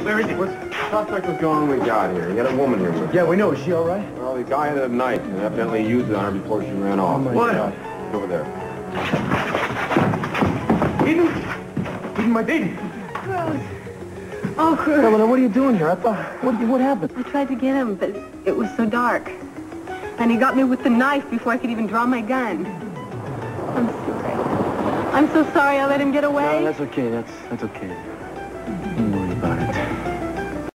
Where is he? What's the suspect was going we got here? You got a woman here with him. Yeah, we know. Is she all right? Well, the guy had a knife and evidently used it on her before she ran off. Oh, my What? God. Over there. Eden? Eden, my baby. Cruz. Oh, Cruz. Helena, what are you doing here? I thought... What happened? I tried to get him, but it was so dark. And he got me with the knife before I could even draw my gun. I'm sorry. I'm so sorry I let him get away. No, that's okay. That's okay.